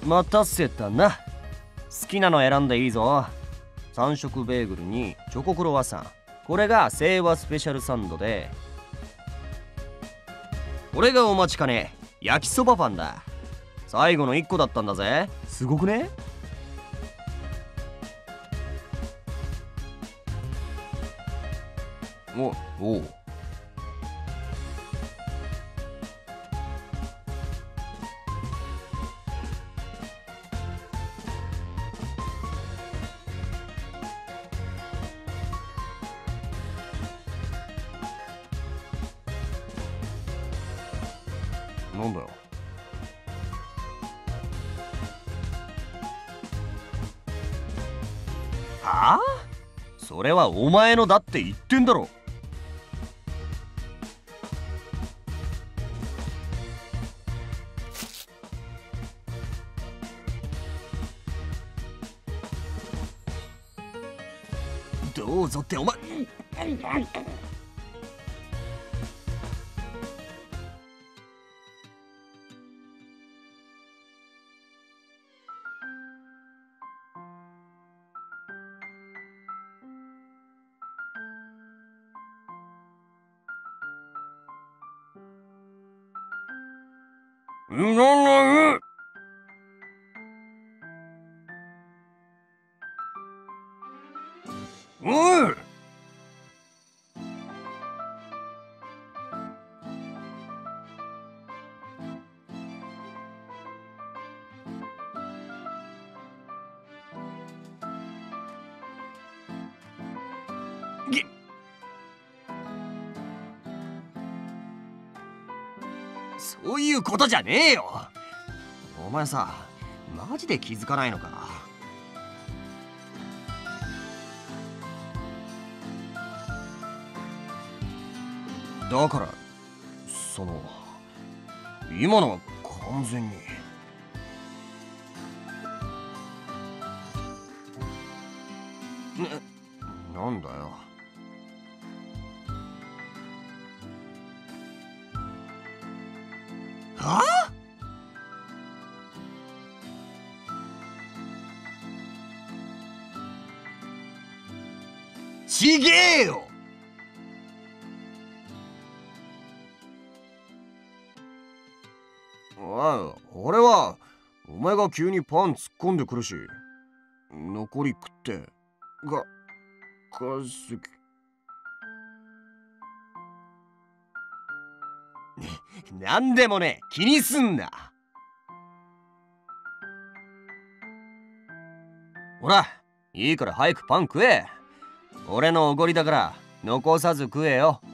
待たせたな。好きなの選んでいいぞ。3色ベーグルにチョコクロワッサン。これが清和スペシャルサンドで、これがお待ちかね焼きそばパンだ。最後の1個だったんだぜ。すごくね？おう。なんだよ。はあ？それはお前のだって言ってんだろ。どうぞってお前。おい！そういうことじゃねえよ。お前さ、マジで気づかないのか？だから今のは完全に。なんだよ。はあ？ちげえよ。おい、俺はお前が急にパン突っ込んでくるし、残り食ってなんでもね、気にすんな。ほら、いいから早くパン食え。俺のおごりだから残さず食えよ。